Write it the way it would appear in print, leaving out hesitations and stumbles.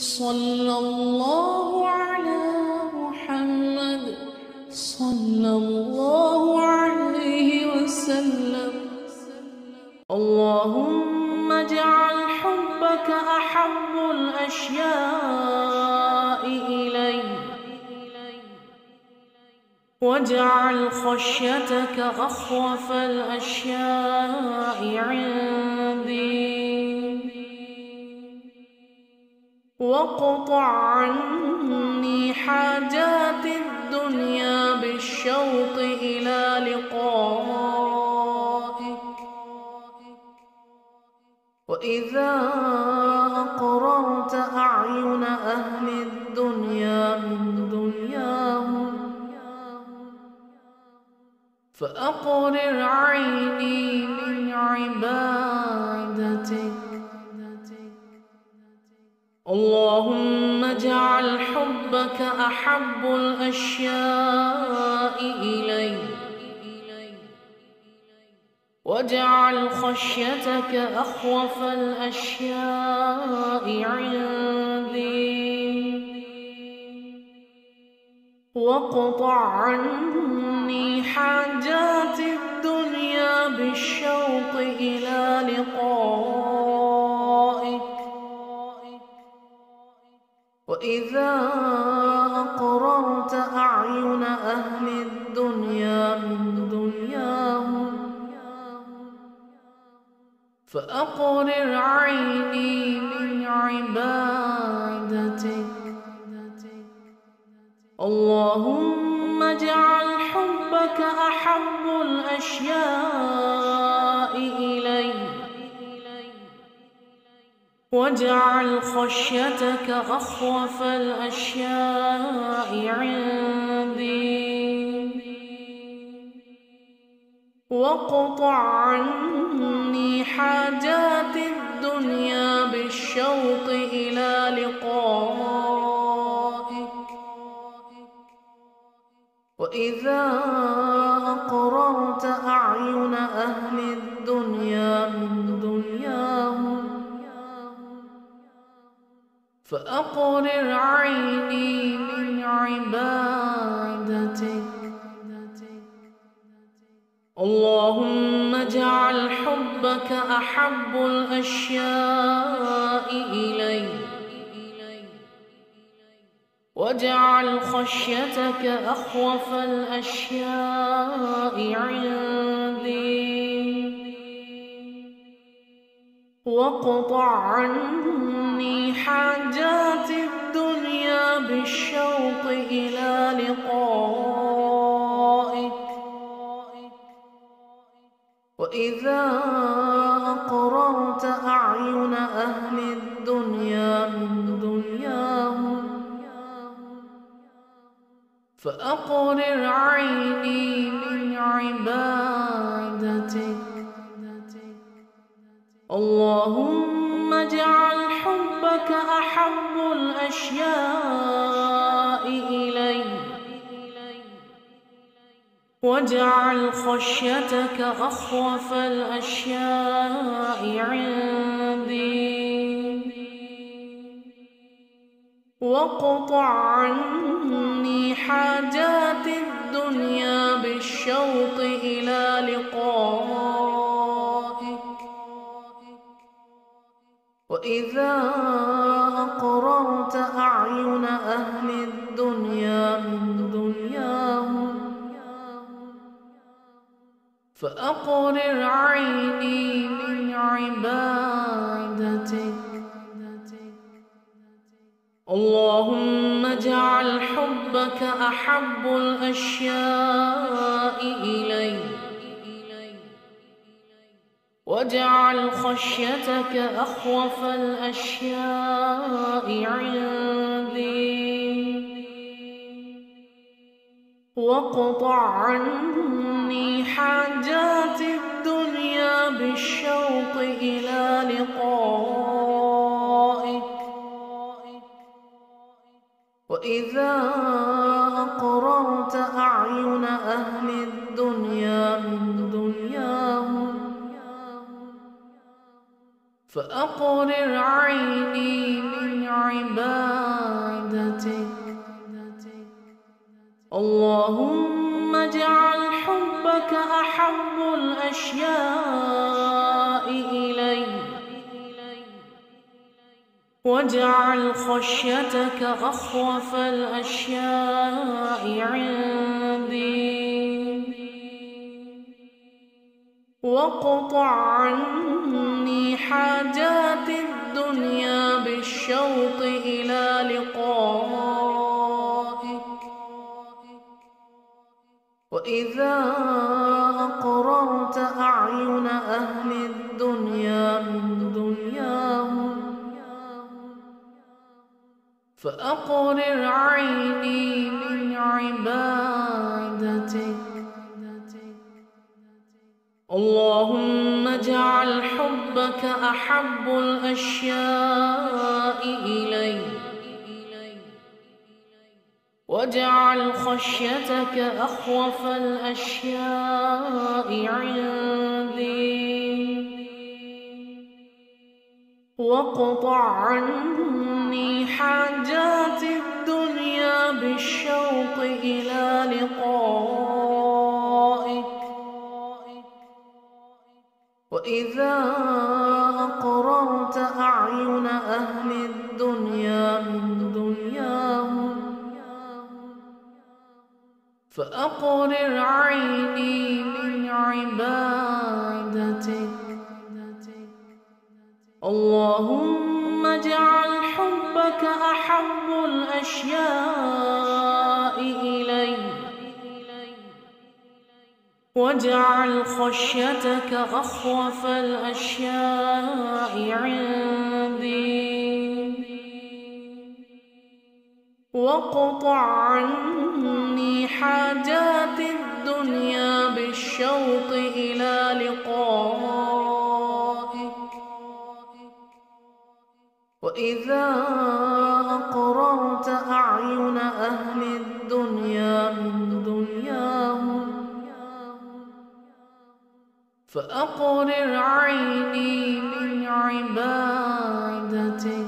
صلى الله على محمد صلى الله عليه وسلم. اللهم اجعل حبك أحب الأشياء إلي، واجعل خشيتك أخوف الأشياء عندي، واقطع عني حاجات الدنيا بالشوق إلى لقائك. وإذا أقررت أعين أهل الدنيا من دنياهم فأقرر عيني من عبادتك. اللهم اجعل حبك أحب الأشياء إلي، واجعل خشيتك أخوف الأشياء عندي، واقطع عني حاجات الدنيا بالشوق إلى لقائك. وإذا أقررت أعين أهل الدنيا من دنياهم فأقرر عيني من عبادتك. اللهم اجعل حبك أحب الأشياء إلي، واجعل خشيتك أخوف الأشياء عندي، واقطع عني حاجات الدنيا بالشوق إلى لقائك. وإذا أقررت أعين أهل الدنيا من دنياهم فأقرر عيني من عبادتك. اللهم اجعل حبك أحب الأشياء إلي، واجعل خشيتك أخوف الأشياء عندي، واقطع عني حاجات الدنيا بالشوق إلى لقائك. وإذا أقررت أعين أهل الدنيا من دنياهم فأقرر عيني من عبادتك. اللهم اجعل حبك أحب الأشياء إلي، واجعل خشيتك أخوف الأشياء عندي، واقطع عني حاجات الدنيا بالشوق إلى لقائك. وإذا أقررت أعين أهل الدنيا من دنياهم فأقرر عيني من عبادتك. اللهم اجعل حبك أحب الأشياء إلي، واجعل خشيتك أخوف الأشياء عندي، واقطع عني حاجات الدنيا بالشوق إلى لقائك. وإذا أقررت أعين أهل الدنيا من دنياهم فأقرر عيني من عبادتك. اللهم اجعل حبك أحب الأشياء إلي، واجعل خشيتك أخوف الأشياء عندي، واقطع عني حاجات الدنيا بالشوق إلى لقائك. وإذا أقررت أعين أهل الدنيا من دنياهم فأقرر عيني من عبادتك. اللهم اجعل حبك أحب الأشياء إلي، واجعل خشيتك أخوف الأشياء عندي، واقطع عني حاجات الدنيا بالشوق إلى لقائك. وإذا أقررت أعين أهل الدنيا من دنياهم فأقرر عيني من عبادتك. اللهم اجعل حبك أحب الأشياء إلي، واجعل خشيتك أخوف الأشياء عندي، واقطع عني حاجات الدنيا بالشوق إلى لقائك. وإذا أقررت أعين أهل الدنيا من دنياهم فأقرر عيني من عبادتك.